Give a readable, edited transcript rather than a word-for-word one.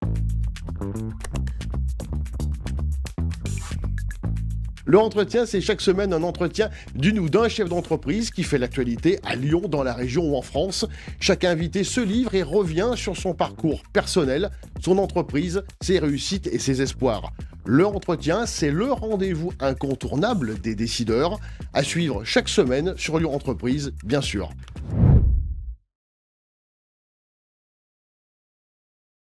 Le entretien, c'est chaque semaine un entretien d'une ou d'un chef d'entreprise qui fait l'actualité à Lyon, dans la région ou en France. Chaque invité se livre et revient sur son parcours personnel, son entreprise, ses réussites et ses espoirs. Le entretien, c'est le rendez-vous incontournable des décideurs, à suivre chaque semaine sur Lyon Entreprise, bien sûr.